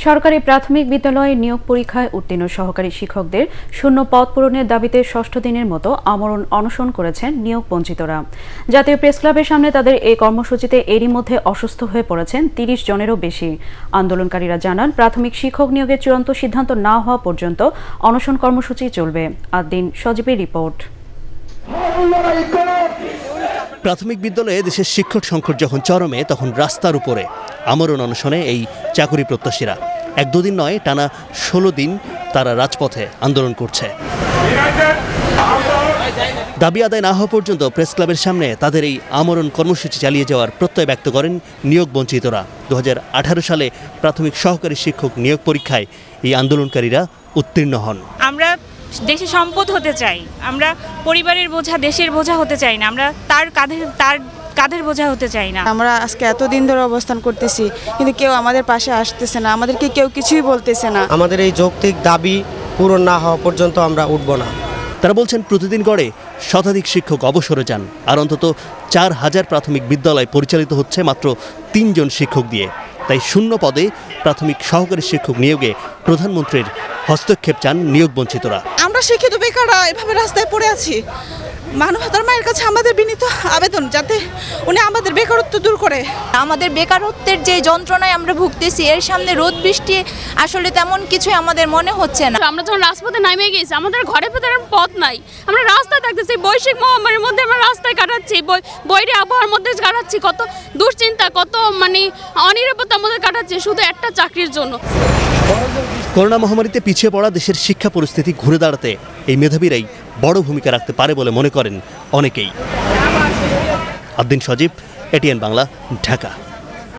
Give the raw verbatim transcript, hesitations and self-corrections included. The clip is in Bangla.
সরকারি প্রাথমিক বিদ্যালয়ে নিয়োগ পরীক্ষায় উত্তীর্ণ সহকারী শিক্ষকদের শূন্য পদ পূরণের দাবিতে ষষ্ঠ দিনের মতো আমরণ অনশন করেছেন নিয়োগ বঞ্চিতরা। জাতীয় প্রেসক্লাবের সামনে তাদের এই কর্মসূচিতে এরই মধ্যে অসুস্থ হয়ে পড়েছেন তিরিশ জনেরও বেশি। আন্দোলনকারীরা জানান, প্রাথমিক শিক্ষক নিয়োগের চূড়ান্ত সিদ্ধান্ত না হওয়া পর্যন্ত অনশন কর্মসূচি চলবে। আদ্দিন সজীবের রিপোর্ট। প্রাথমিক বিদ্যালয়ে দেশের শিক্ষক সংকট যখন চরমে, তখন রাস্তার উপরে আমরণ অনশনে এই চাকুরি প্রত্যাশীরা। এক দুদিন নয়, টানা ষোলো দিন তারা রাজপথে আন্দোলন করছে। দাবি আদায় না হওয়া পর্যন্ত প্রেস ক্লাবের সামনে তাদের এই আমরণ কর্মসূচি চালিয়ে যাওয়ার প্রত্যয় ব্যক্ত করেন নিয়োগ বঞ্চিতরা। দু হাজার আঠারো সালে প্রাথমিক সহকারী শিক্ষক নিয়োগ পরীক্ষায় এই আন্দোলনকারীরা উত্তীর্ণ হন। আমরা দেশের সম্পদ হতে চাই, আমরা পরিবারের বোঝা, দেশের বোঝা হতে চাই না, আমরা তার কাঁধে তার কাঁধের বোঝা হতে চাই না। আমরা আজকে এতদিন ধরে অবস্থান করতেছি, কিন্তু কেউ আমাদের পাশে আসতেছে না, আমাদেরকে কেউ কিছুই বলতেছে না। আমাদের এই যৌক্তিক দাবি পূরণ না হওয়া পর্যন্ত আমরা উঠব না। তারা বলছেন, প্রতিদিন গড়ে শতাধিক শিক্ষক অবসরে যান, আর অন্তত চার হাজার প্রাথমিক বিদ্যালয় পরিচালিত হচ্ছে মাত্র তিনজন শিক্ষক দিয়ে। তাই শূন্য পদে প্রাথমিক সহকারী শিক্ষক নিয়োগে প্রধানমন্ত্রীর হস্তক্ষেপ চান নিয়োগ বঞ্চিতরা। আমরা শিক্ষিত বেকাররা এভাবে রাস্তায় পড়ে আছি। মানবতার মায়ের কাছে আমাদের বিনীত আবেদন, যাতে উনি আমাদের বেকারত্ব দূর করে। আমাদের বেকারত্বের যে যন্ত্রণায় আমরা ভুগতেছি, এর সামনে রোদ বৃষ্টি আসলে তেমন কিছু আমাদের মনে হচ্ছে না। আমরা যখন রাজপথে নামে গেছি, আমাদের ঘরে ভেতরে পথ নাই, আমরা রাস্তায় থাকতেছি। বৈশ্বিক মহামারীর মধ্যে আমরা রাস্তায় কাটাচ্ছি, বৈরী আবহাওয়ার মধ্যে কাটাচ্ছি, কত দুশ্চিন্তা, কত মানে অনিরাপত্তার মধ্যে কাটাচ্ছি, শুধু একটা চাকরির জন্য। করোনা মহামারীতে পিছিয়ে পড়া দেশের শিক্ষা পরিস্থিতি ঘুরে দাঁড়াতে এই মেধাবীরাই বড় ভূমিকা রাখতে পারে বলে মনে করেন অনেকেই। আদ্দিন সজীব, এটিএন বাংলা, ঢাকা।